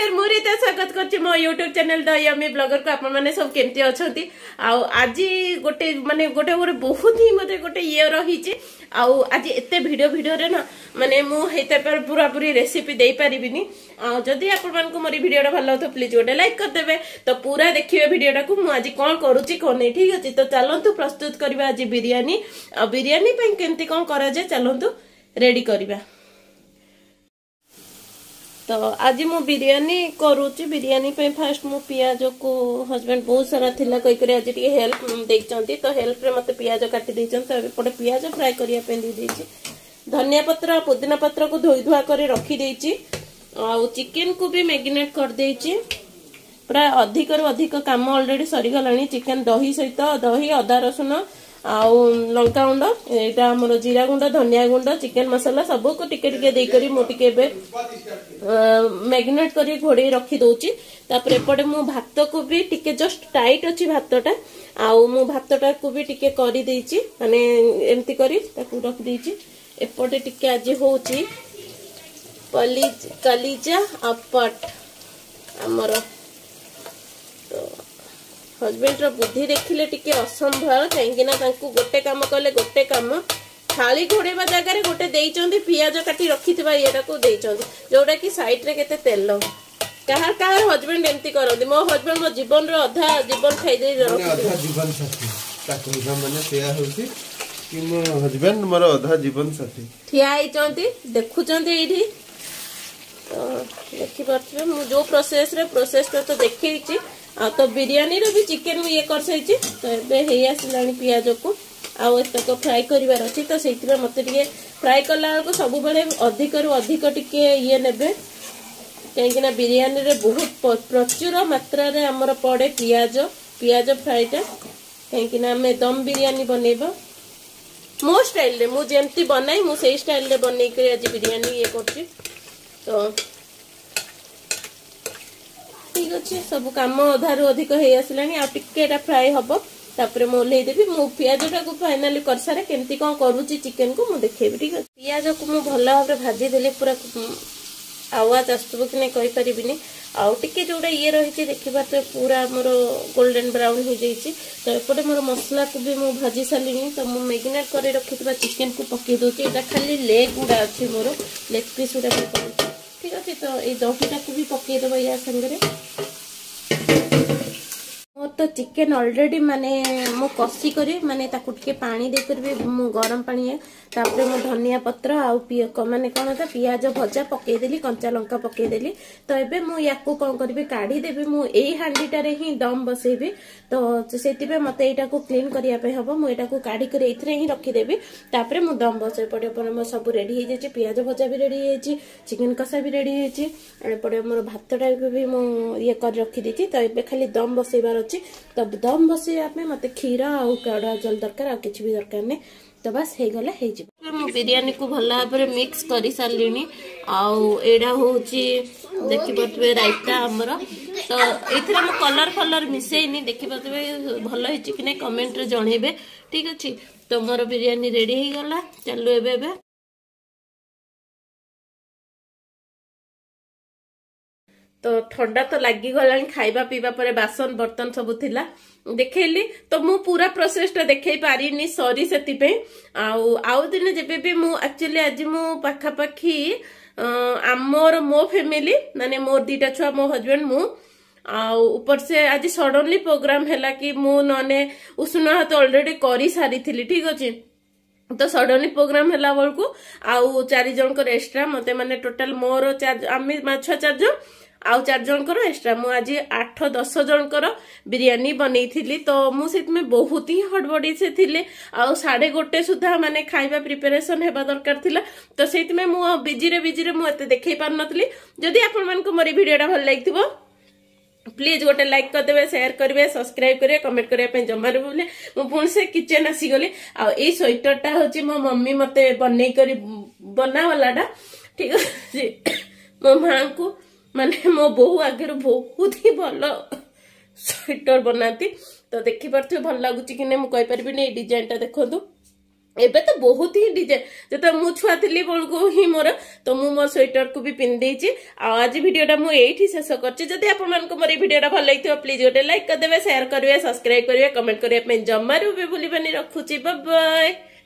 नमस्कार मुझे स्वागत कर मो YouTube channel the yummy blogger को आपण माने सब केमती अछंती आज गोटे माने गोटे गोटे बहुत ही मते गोटे ये रही आज एते वीडियो रे ना माने मु हेते पर पूरा पूरी रेसिपी दे परिबिनी जदि आपण मान को मोरी वीडियोटा भल लागतो प्लीज गोटे लाइक कर देबे तो पूरा देखिबे वीडियोटा को मु आज कोन करूची कोन नै ठीक अछि तो चलंतु प्रस्तुत करबा आज बिरयानी बिरयानी पे केमती कोन करा जाय चलंतु रेडी करबा। तो आज मु बिरयानी करूची बिरयानी पे फास्ट मु पियाज को हस्बैंड बहुत सारा थिला कहि करे आज टी हेल्प देइचंती तो हेल्प रे मते पियाज काटी देइचन तो एपटे पियाज फ्राई करिया पे दी देइची धनिया पत्र पुदीना पत्र को धोई धुआ करे रखी देइची आ चिकन को भी मैरिनेट कर देइची पूरा अधिक रु अधिक काम ऑलरेडी सरी गलानी चिकन दही सहित दही अदा रसुन आउ लंका गुंड एटा हमर जीरा गुंड धनिया गुंड चिकन मसाला सब को टिके टिके देई करी मो टिके बे मैरिनेट करी घोड़े रखी दोची तापर एपटे मु भात को भी टिके जस्ट टाइट अछि भातटा आउ मु भातटा को भी टिके करी देइची माने एम्ति करी ताकू रख देइची एपटे टिके आज होची कलीजा अपट हमर तो हस्बैंड रो बुद्धि देखिले टिके असंभव कहीं ना तांकू गोटे काम कले गोटे काम थाली घोड़ेबा जगह रे गोटे देइचंदी पियाज काटी रखिथिबा येटा को देइचंदी जोटा कि साइड रे केते तेल कहार कहार हस्बैंड एम्ति करंदी मो हस्बैंड मो जीवन रो आधा जीवन खाइ दे आधा जीवन साथी ताकू माने सेया होसी कि मो हस्बैंड मोर आधा जीवन साथी ठिया आइचंती देखुचंती एठी तो देखि परछे मु जो प्रोसेस तो देखैची तो बिरयानी रो भी चिकन ये कर सैची तो एबे हे आसिलानी पियाज को आउ एतक फ्राई करिवार अछि तो सेतिबे मते टिके फ्राई करला को सब बेले अधिक रु अधिक टिके ये नेबे कहीं बिरयानी रे बहुत प्रचुर मात्रा रे हमर पड़े पियाज फ्राईटा कहीं आम दम बिरयानी बनैबा मो स्टाइल रे मु जेमती बनाई मु सेही स्टाइल रे बनै के आज बिरयानी ये करछि तो ठीक अच्छे सब कम अधारू अधिक हो आसलानी आ टिके फ्राए हम तापर मु ओल्है देबी मु पियाजटा को फाइनाली कर सारे केमती कोन करूची चिकन को मु देखेबी ठीक है पियाज को मु भल भाबरे भाजी देले पूरा आवाज आस्तबो कि नै कहि परिबिनी आ टिके जोडा ये रहिछि देखिबा तो पूरा मोर गोल्डन ब्राउन हो जाइछि तो एपटे मोर मसला को भी मु भाजी सालिनी तो मु मैरिनेट करे रखितबा चिकन को पके दोछि एटा खाली लेग गुडा अछि मोर लेग पीस गुडा पके ठीक अच्छे तो ये दहीटा को भी पकई देव या संगे मोर तो चिकन ऑलरेडी माने मु कसी करी माने ताकू टिके पानी दे करबे मु गरम पानी है तापर मु धनिया पत्र आउ माने कोन था पियाज भजा पकई देली कंचा लंका पकई देली तो एबे मु याकू कोन करबे काढी देबे मु एई हांडीटा रे ही दम बसेबे तो सेति पे मते एटा को क्लीन करिया पे हबो मु एटा को काढी करे एथरे ही रखी देबे तापर मु दम बसे पड़े पर मो सब रेडी हे जेछि पियाज भजा भी रेडी हे जेछि चिकन कसा भी रेडी हे जेछि ए पड़े मोर भातटा भी मु ये कर रखी देछि तो एबे खाली दम बसेबार अछि तब दम बसेया पे मते खीरा आउ काडा जल दरकार आ किछ भी दरकार नै तो बस हे गले हे जी मु बिरयानी को भल्ला भाबरे मिक्स करि सालिनी आउ एडा होची देखि बतबे राइता हमर तो एथरा मु कलर मिसेइनी देखि बतबे भलो हिची कि नै कमेंट रे जणेबे ठीक अछि तो मोर बिरयानी रेडी हे गला चलु एबे तो ठंडा तो लगी गला खाइबा पीबा पर बासन बर्तन सब थिला देखैली तो मु पूरा प्रोसेस टा देखै पारिनी सॉरी सेति पे आउ दिन जेबे भी मु एक्चुअली आज मु पाखा पाखी आमर मो फैमिली माने मोर दीटा छुआ मो हस्बैंड मु ऊपर से आज सडनली प्रोग्राम हैला कि मु नने उसना हाथ ऑलरेडी करी सारी थिली ठीक अछि तो सडनली प्रोग्राम हैला बळकू आउ 4 जन को एक्स्ट्रा मते माने टोटल मोर 4 आमी माछ 4 जन आउ 4 जन को एक्स्ट्रा मु आज 8-10 जन को बिरयानी बनई थिली तो मु सेत में बहुत ही हड़बड़ी से थिले आउ 1:30 सुधा माने खाइबा प्रिपरेशन हेबा दरकार थिला तो सेत में मु बिजी रे मु एते देखै पार नथली जदी आपन मन को मोरी वीडियोटा भल लागिथिबो प्लीज गोटे लाइक कर देबे शेयर करबे सब्सक्राइब करे कमेंट करे पे जमारे बोले मु पुन से किचन आसी गली आ ए स्वेटरटा होची मो मम्मी मते बनै करी बना वालाटा ठीक है मो मां को माने मो बहु आगे बहुत ही भल स्वेटर बनाती तो देखि परथि भल लागुची कि नै मु कहि परबी नै डिजाइन टा देखंतु एबे तो बहुत ही डिजाइन जो मु छुआ थी बेलू ही मोर तो मु मोर स्वेटर को भी पिंधे आज वीडियोटा मु एठी शेष करछि। जदि आपन मानको मोर वीडियोटा भल लगिथियो प्लीज गोटे लाइक कर देबे, शेयर करिवे, सब्सक्राइब करिवे, कमेंट करिवे पे जम्मारू भी भूलिबेनी। रखुछि, बाय बाय।